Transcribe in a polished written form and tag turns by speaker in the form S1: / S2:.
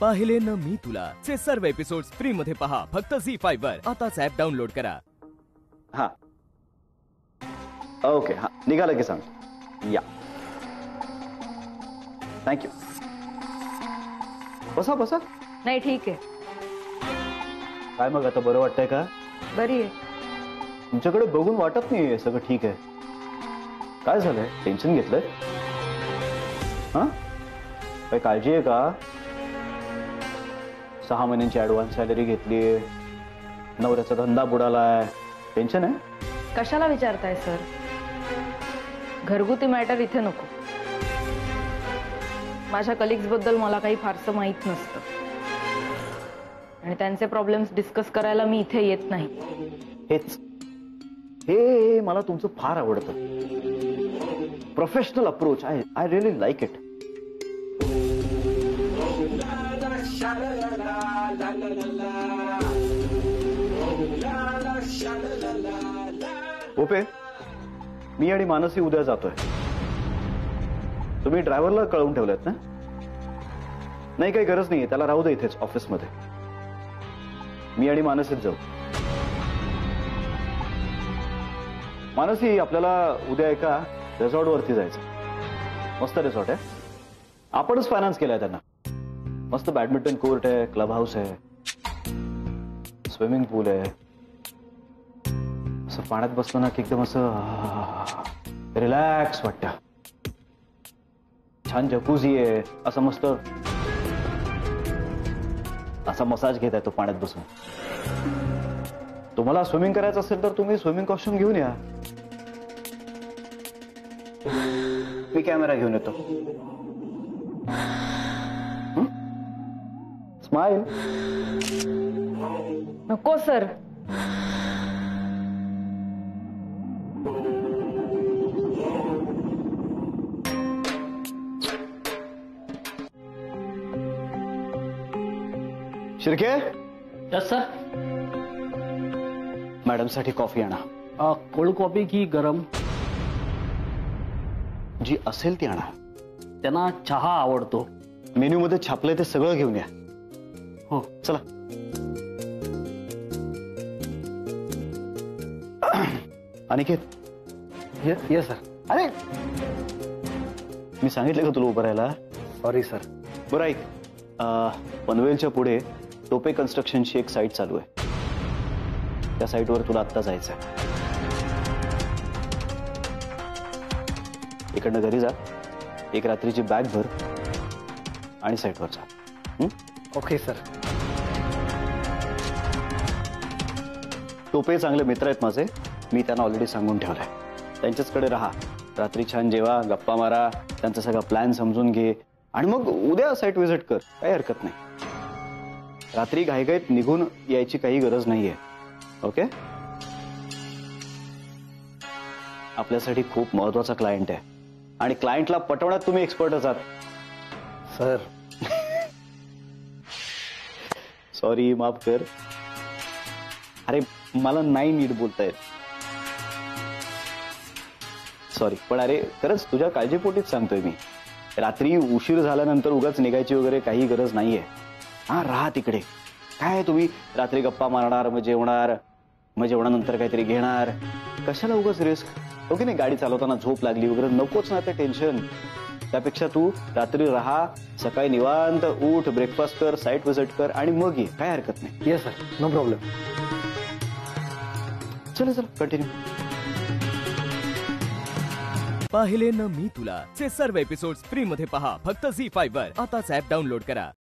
S1: पाहिले न मी तुला चे सर्व एपिसोड्स फ्री मध्ये पहा फक्त झी5 वर. आताच ऍप डाउनलोड करा.
S2: हा ओके, हा निघालं की सांग. या थँक्यू. बसा बसा.
S3: नाही ठीक आहे.
S2: काय मग आता बरं वाटतंय का?
S3: बरी आहे.
S2: तुमच्याकडे बघून वाटत नाही सगळं ठीक आहे. काय झालंय? टेन्शन घेतलंय? हा काय काळजी आहे का? 6 महिन्यांची ऍडव्हान्स सॅलरी घेतलीये, नवऱ्याचा धंदा बुडालाय, टेन्शन आहे?
S3: कशाला विचारताय सर? घरगुती मॅटर इथे नको. माझ्या कलिग्स बद्दल मला काही फारसं माहित नसतं आणि त्यांचे प्रॉब्लेम्स डिस्कस करायला मी इथे येत नाही.
S2: हेच हे मला तुमचं फार आवडतं. Professional approach. I really like it. ओपे, मी आणि मानसी उद्या जातोय. तुम्ही ड्रायव्हरला कळवून ठेवलेत ना? नाही काही गरज नाहीये, त्याला राहू दे इथेच ऑफिसमध्ये. मी आणि मानसीच जाऊ. मानसी, आपल्याला उद्या एका रिसॉर्टवरती जायचं. मस्त रिसॉर्ट आहे, आपणच फायनान्स केलाय त्यांना. मस्त बॅडमिंटन कोर्ट आहे, क्लब हाऊस आहे, स्विमिंग पूल आहे. असं पाण्यात बसलं ना की एकदम असं रिलॅक्स वाटतं. छान जकूझी आहे, असं मस्त असा मसाज घेत आहे तो पाण्यात बसून. तुम्हाला स्विमिंग करायचं असेल तर तुम्ही स्विमिंग कॉस्ट्युम घेऊन या. मी कॅमेरा घेऊन येतो. स्माइल.
S3: नको sir.
S2: Shirke.
S4: Yes sir.
S2: Madam साठी कॉफी आणा.
S4: कोल्ड कॉफी की गरम?
S2: जी असेल ती आणा.
S4: त्यांना चहा आवडतो.
S2: मेन्यू मध्ये छापलंय ते सगळं घेऊन या.
S4: हो
S2: चला. अनिकेत.
S4: Yes sir.
S2: अरे मी सांगितलं का तुला उभं राहायला?
S4: Sorry sir.
S2: बरं ऐक, पनवेलच्या पुढे टोपे कन्स्ट्रक्शनची एक साईट चालू आहे. त्या साईटवर तुला आत्ता जायचं आहे. इकडनं घरी जा, एक रात्रीची बॅग भर आणि साईटवर जा.
S4: Okay sir.
S2: टोपे चांगले मित्र आहेत माझे, मी त्यांना ऑलरेडी सांगून ठेवलंय. त्यांच्याचकडे राहा, रात्री छान जेवा, गप्पा मारा, त्यांचा सगळा प्लॅन समजून घे आणि मग उद्या साईट व्हिजिट कर. काही हरकत नाही. रात्री घाईघाईत निघून यायची काही गरज नाहीये. ओके? आपल्यासाठी खूप महत्वाचा क्लायंट आहे आणि क्लायंटला पटवण्यात तुम्ही एक्सपर्टच आहात.
S4: सर
S2: सॉरी, माफ कर. अरे मला नाही नीट बोलता येत. सॉरी, पण अरे खरंच तुझ्या काळजीपोटीच सांगतोय मी. रात्री उशीर झाल्यानंतर उगाच निघायची वगैरे काही गरज नाहीये. हा, राहा तिकडे. काय तुम्ही रात्री गप्पा मारणार, मग जेवणार, मग जेवणानंतर काहीतरी घेणार. कशाला उगाच रिस्क? हो की नाही? गाडी चालवताना झोप लागली वगैरे नकोच ना ते टेन्शन. त्यापेक्षा तू रात्री राहा, सकाळी निवांत उठ, ब्रेकफास्ट कर, साईट व्हिजिट कर आणि मग ये. काय हरकत नाही.
S4: Yes sir, no problem.
S2: चला चला, कंटिन्यू.
S1: पाहिले न मी तुला चे सर्व एपिसोड्स फ्री मध्ये पहा फक्त झी5 वर. आताच ऍप डाउनलोड करा.